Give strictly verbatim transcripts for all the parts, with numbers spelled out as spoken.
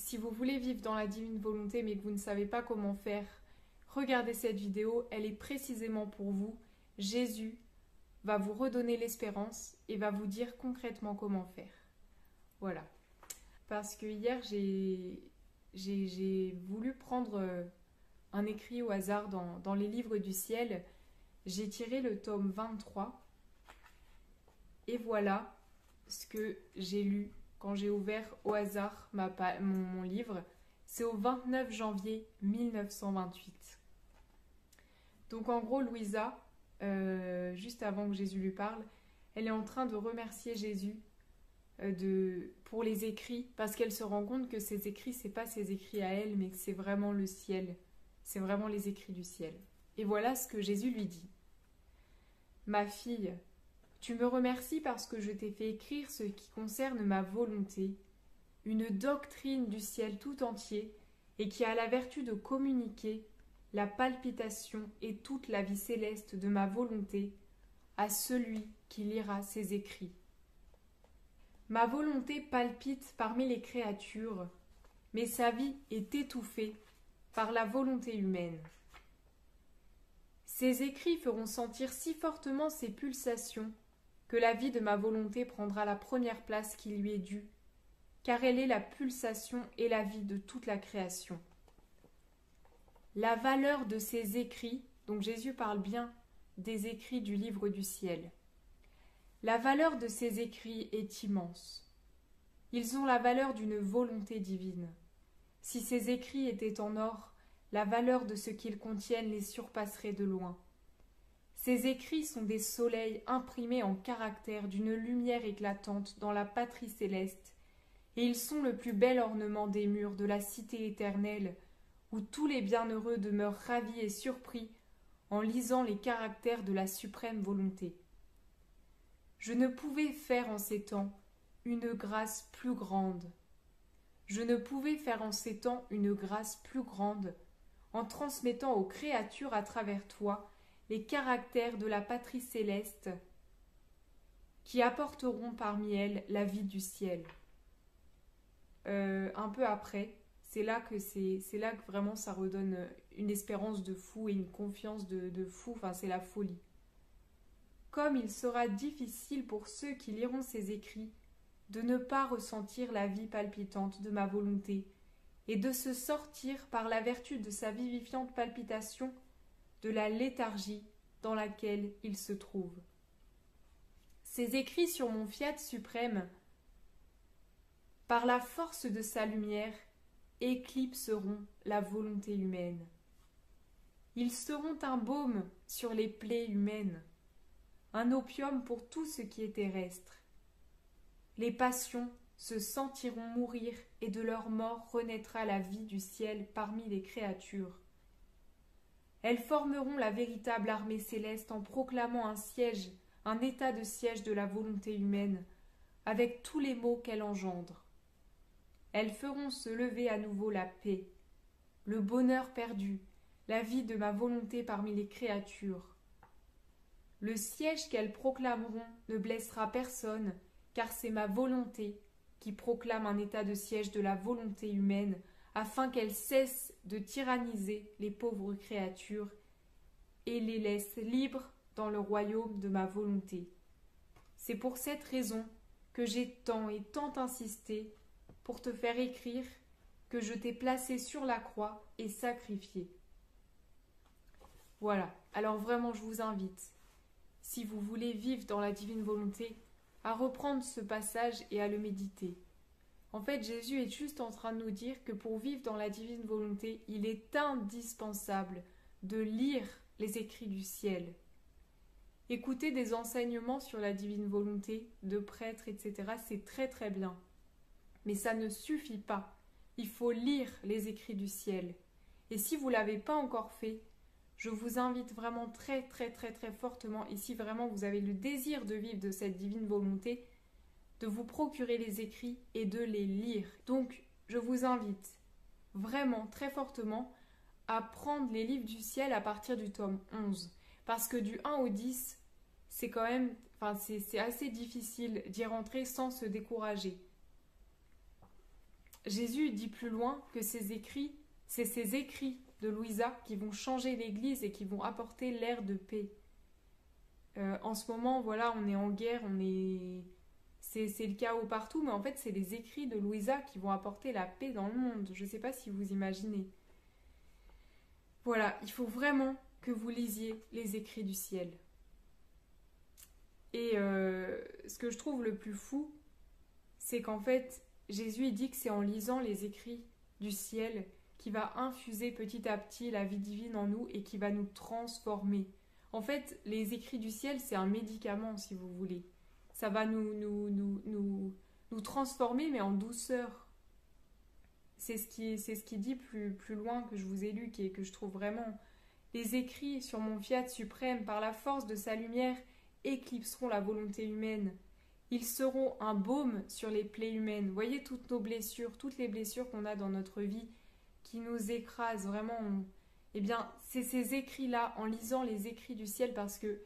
si vous voulez vivre dans la divine volonté mais que vous ne savez pas comment faire, regardez cette vidéo, elle est précisément pour vous. Jésus va vous redonner l'espérance et va vous dire concrètement comment faire. Voilà. Parce que hier, j'ai, j'ai, j'ai voulu prendre un écrit au hasard dans, dans les livres du ciel. J'ai tiré le tome vingt-trois et voilà ce que j'ai lu quand j'ai ouvert au hasard ma, mon, mon livre. C'est au vingt-neuf janvier mille neuf cent vingt-huit. Donc en gros, Louisa, euh, juste avant que Jésus lui parle, elle est en train de remercier Jésus euh, de, pour les écrits, parce qu'elle se rend compte que ces écrits, c'est pas ses écrits à elle, mais que c'est vraiment le ciel. C'est vraiment les écrits du ciel. Et voilà ce que Jésus lui dit. « Ma fille, tu me remercies parce que je t'ai fait écrire ce qui concerne ma volonté, une doctrine du ciel tout entier, et qui a la vertu de communiquer la palpitation et toute la vie céleste de ma volonté à celui qui lira ces écrits. Ma volonté palpite parmi les créatures, mais sa vie est étouffée par la volonté humaine. Ces écrits feront sentir si fortement ces pulsations que la vie de ma volonté prendra la première place qui lui est due, car elle est la pulsation et la vie de toute la création. La valeur de ces écrits, donc Jésus parle bien des écrits du livre du ciel, la valeur de ces écrits est immense. Ils ont la valeur d'une volonté divine. Si ces écrits étaient en or, la valeur de ce qu'ils contiennent les surpasserait de loin. Ces écrits sont des soleils imprimés en caractères d'une lumière éclatante dans la patrie céleste, et ils sont le plus bel ornement des murs de la cité éternelle, où tous les bienheureux demeurent ravis et surpris en lisant les caractères de la suprême volonté. Je ne pouvais faire en ces temps une grâce plus grande. Je ne pouvais faire en ces temps une grâce plus grande, en transmettant aux créatures à travers toi les caractères de la patrie céleste qui apporteront parmi elles la vie du ciel. Euh, un peu après, c'est là que c'est, c'est là que vraiment ça redonne une espérance de fou et une confiance de, de fou, enfin c'est la folie. Comme il sera difficile pour ceux qui liront ces écrits de ne pas ressentir la vie palpitante de ma volonté et de se sortir par la vertu de sa vivifiante palpitation de la léthargie dans laquelle ils se trouvent. Ces écrits sur mon fiat suprême, par la force de sa lumière, éclipseront la volonté humaine. Ils seront un baume sur les plaies humaines, un opium pour tout ce qui est terrestre. Les passions se sentiront mourir et de leur mort renaîtra la vie du ciel parmi les créatures. Elles formeront la véritable armée céleste en proclamant un siège, un état de siège de la volonté humaine, avec tous les maux qu'elle engendre. Elles feront se lever à nouveau la paix, le bonheur perdu, la vie de ma volonté parmi les créatures. Le siège qu'elles proclameront ne blessera personne, car c'est ma volonté qui proclame un état de siège de la volonté humaine, afin qu'elle cesse de tyranniser les pauvres créatures et les laisse libres dans le royaume de ma volonté. C'est pour cette raison que j'ai tant et tant insisté pour te faire écrire que je t'ai placé sur la croix et sacrifié. Voilà, alors vraiment je vous invite, si vous voulez vivre dans la divine volonté, à reprendre ce passage et à le méditer. En fait, Jésus est juste en train de nous dire que pour vivre dans la divine volonté, il est indispensable de lire les écrits du ciel. Écouter des enseignements sur la divine volonté de prêtres, et cetera, c'est très très bien. Mais ça ne suffit pas. Il faut lire les écrits du ciel. Et si vous ne l'avez pas encore fait, je vous invite vraiment très très très très fortement, et si vraiment vous avez le désir de vivre de cette divine volonté, de vous procurer les écrits et de les lire. Donc, je vous invite vraiment très fortement à prendre les livres du ciel à partir du tome onze. Parce que du un au dix, c'est quand même, enfin, c'est, c'est assez difficile d'y rentrer sans se décourager. Jésus dit plus loin que ces écrits, c'est ces écrits de Louisa qui vont changer l'Église et qui vont apporter l'ère de paix. Euh, en ce moment, voilà, on est en guerre, on est... C'est, c'est le chaos partout, mais en fait, c'est les écrits de Louisa qui vont apporter la paix dans le monde. Je ne sais pas si vous imaginez. Voilà, il faut vraiment que vous lisiez les écrits du ciel. Et euh, ce que je trouve le plus fou, c'est qu'en fait, Jésus il dit que c'est en lisant les écrits du ciel qui va infuser petit à petit la vie divine en nous et qui va nous transformer. En fait, les écrits du ciel, c'est un médicament, si vous voulez. Ça va nous, nous, nous, nous, nous transformer, mais en douceur. C'est ce qui, c'est ce qui dit plus, plus loin que je vous ai lu, qui est, que je trouve vraiment... Les écrits sur mon fiat suprême, par la force de sa lumière, éclipseront la volonté humaine. Ils seront un baume sur les plaies humaines. Vous voyez toutes nos blessures, toutes les blessures qu'on a dans notre vie, qui nous écrasent, vraiment... On... Eh bien, c'est ces écrits-là, en lisant les écrits du ciel, parce que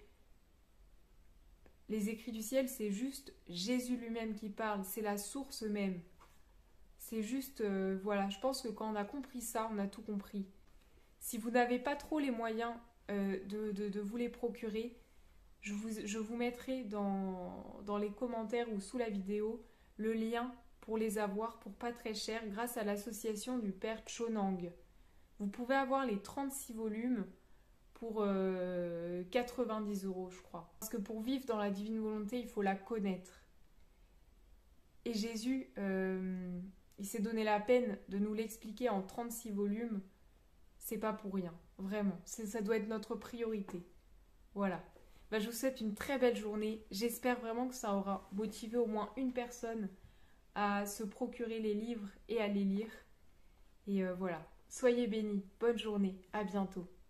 les écrits du ciel, c'est juste Jésus lui-même qui parle, c'est la source même. C'est juste, euh, voilà, je pense que quand on a compris ça, on a tout compris. Si vous n'avez pas trop les moyens euh, de, de, de vous les procurer, je vous, je vous mettrai dans, dans les commentaires ou sous la vidéo le lien pour les avoir pour pas très cher grâce à l'association du Père Chonang. Vous pouvez avoir les trente-six volumes pour euh, quatre-vingt-dix euros, je crois. Parce que pour vivre dans la divine volonté, il faut la connaître. Et Jésus, euh, il s'est donné la peine de nous l'expliquer en trente-six volumes. C'est pas pour rien, vraiment. C'est, ça doit être notre priorité. Voilà. Ben, je vous souhaite une très belle journée. J'espère vraiment que ça aura motivé au moins une personne à se procurer les livres et à les lire. Et euh, voilà. Soyez bénis. Bonne journée. À bientôt.